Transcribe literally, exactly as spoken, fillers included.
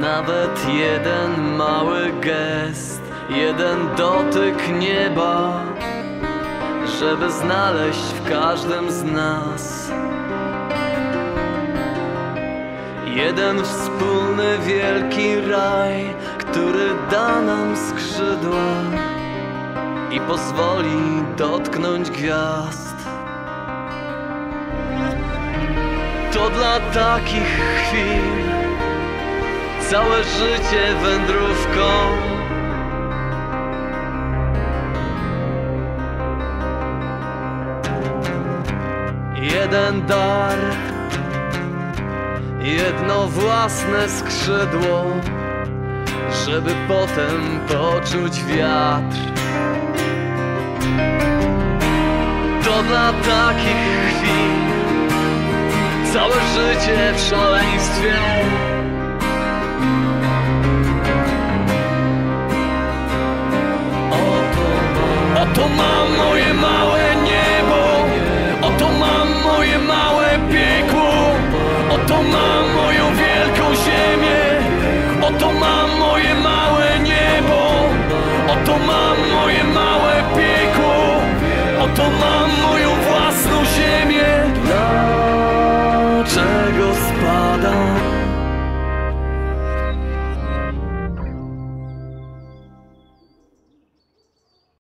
Nawet jeden mały gest, jeden dotyk nieba, żeby znaleźć w każdym z nas jeden wspólny wielki raj, który da nam skrzydła i pozwoli dotknąć gwiazd. To dla takich chwil całe życie wędrówką. Jeden dar, jedno własne skrzydło, żeby potem poczuć wiatr. To dla takich chwil całe życie w szaleństwie. Oto mam moje małe niebo, oto mam moje małe piekło, oto mam moją wielką ziemię, oto mam moje małe niebo, oto mam moje małe